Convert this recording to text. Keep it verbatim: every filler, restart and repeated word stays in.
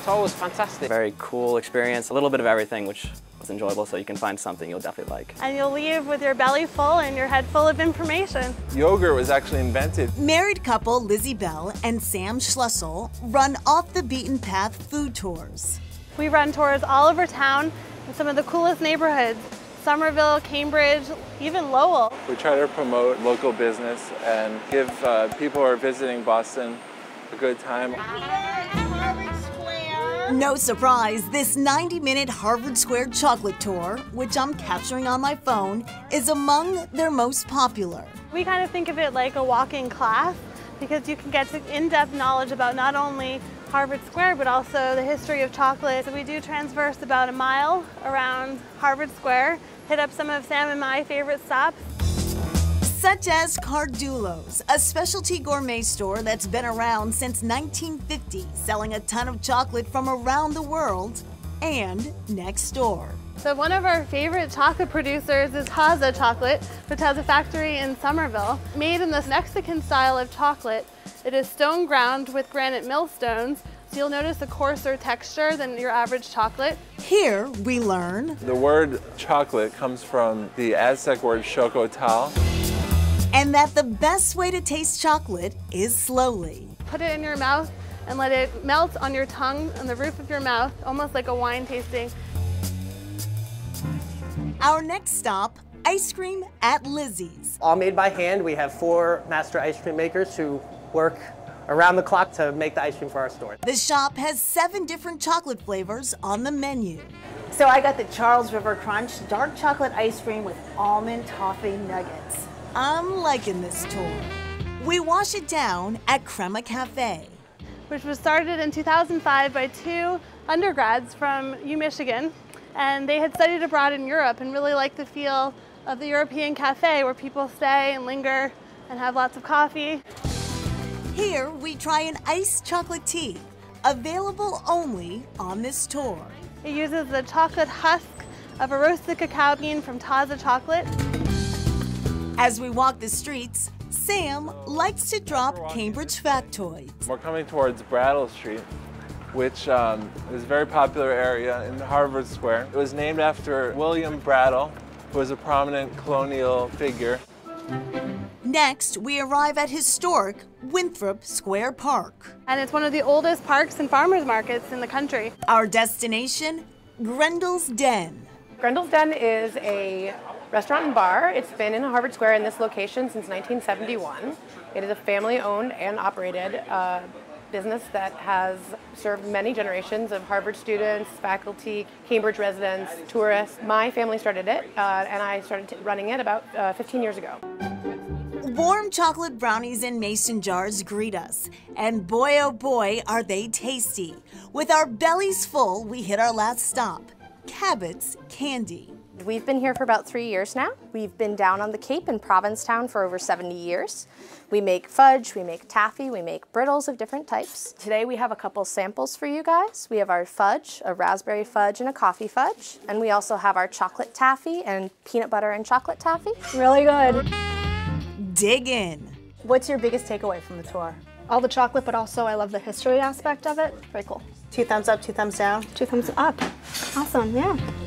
tour was fantastic. Very cool experience, a little bit of everything, which was enjoyable, so you can find something you'll definitely like. And you'll leave with your belly full and your head full of information. Yogurt was actually invented. Married couple Lizzie Bell and Sam Schlussel run off the beaten path food tours. We run tours all over town in some of the coolest neighborhoods. Somerville, Cambridge, even Lowell. We try to promote local business and give uh, people who are visiting Boston a good time. No surprise, this ninety minute Harvard Square chocolate tour, which I'm capturing on my phone, is among their most popular. We kind of think of it like a walking class because you can get in-depth knowledge about not only Harvard Square, but also the history of chocolate. So we do transverse about a mile around Harvard Square, hit up some of Sam and my favorite stops. Such as Cardulo's, a specialty gourmet store that's been around since nineteen fifty, selling a ton of chocolate from around the world, and next door. So one of our favorite chocolate producers is Taza chocolate, which has a factory in Somerville. Made in this Mexican style of chocolate, it is stone ground with granite millstones, so you'll notice a coarser texture than your average chocolate. Here we learn The word chocolate comes from the Aztec word xocotal. and that the best way to taste chocolate is slowly. Put it in your mouth and let it melt on your tongue, on the roof of your mouth, almost like a wine tasting. Our next stop, ice cream at Lizzie's. All made by hand. We have four master ice cream makers who work around the clock to make the ice cream for our store. The shop has seven different chocolate flavors on the menu. So I got the Charles River Crunch dark chocolate ice cream with almond toffee nuggets. I'm liking this tour. We wash it down at Crema Cafe. Which was started in two thousand five by two undergrads from U Michigan. And they had studied abroad in Europe and really liked the feel of the European cafe where people stay and linger and have lots of coffee. Here we try an iced chocolate tea, available only on this tour. It uses the chocolate husk of a roasted cacao bean from Taza chocolate. As we walk the streets, Sam likes to drop Cambridge factoids. We're coming towards Brattle Street, which um, is a very popular area in Harvard Square. It was named after William Brattle, who was a prominent colonial figure. Next, we arrive at historic Winthrop Square Park. And it's one of the oldest parks and farmers markets in the country. Our destination, Grendel's Den. Grendel's Den is a restaurant and bar. It's been in Harvard Square in this location since nineteen seventy-one. It is a family-owned and operated uh, business that has served many generations of Harvard students, faculty, Cambridge residents, tourists. My family started it, uh, and I started t running it about uh, fifteen years ago. Warm chocolate brownies in mason jars greet us, and boy oh boy are they tasty. With our bellies full, we hit our last stop, Cabot's Candy. We've been here for about three years now. We've been down on the Cape in Provincetown for over seventy years. We make fudge, we make taffy, we make brittles of different types. Today we have a couple samples for you guys. We have our fudge, a raspberry fudge and a coffee fudge. And we also have our chocolate taffy and peanut butter and chocolate taffy. Really good. Dig in. What's your biggest takeaway from the tour? All the chocolate, but also I love the history aspect of it. Very cool. Two thumbs up, two thumbs down? Two thumbs up. Awesome, yeah.